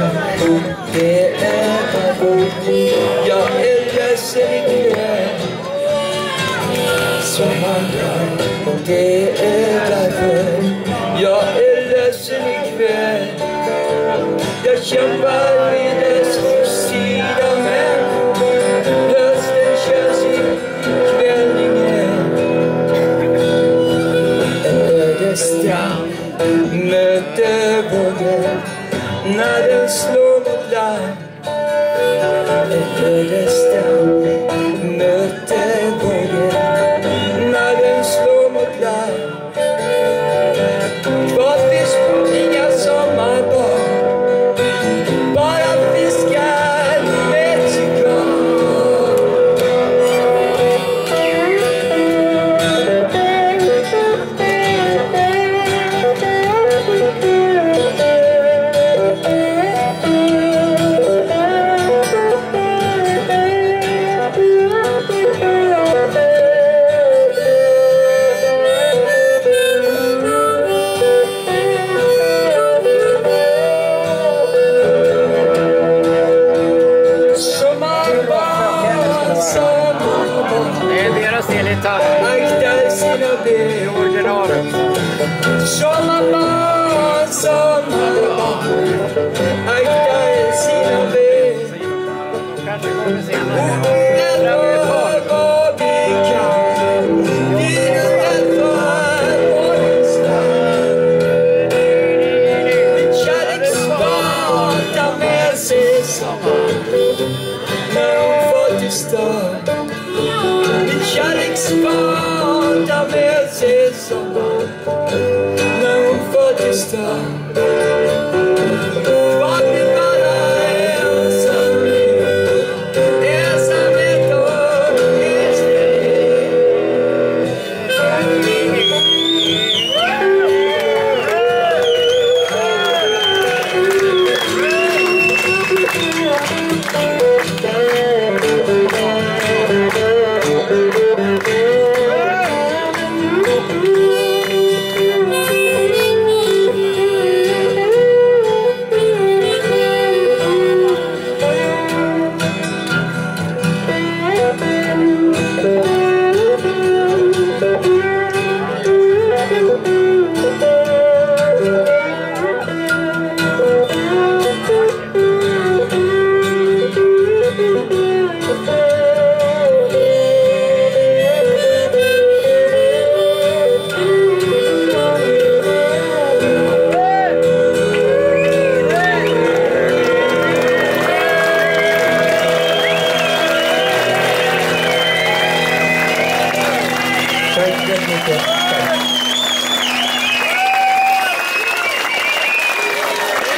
det är varför jag är ledsen ikväll. Sommaren, och det är därför jag är ledsen ikväll. Jag kämpar vid dess sida, men hösten känns ikväll ingen. En ödestrand möter vågen när den slår mot land. En ödestrand möter vågen när den slår mot land. Kvar finns inga sommarbarn, bara fiskar med cigarr. Aktar sina ben, originalen. Sommarbarn, sommarbarn, aktar sina ben. Kanske kommer senare. Vad vi kan, vi rullar för vårens land. Kärleksbarn tar med sig sommar när hon får till stad. Kärleksbarn tar med sig sommar när hon får till stad. Vad blir bara ensamhet, ensamhet och ensamhet.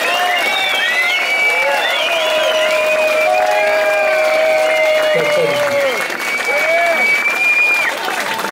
Tack.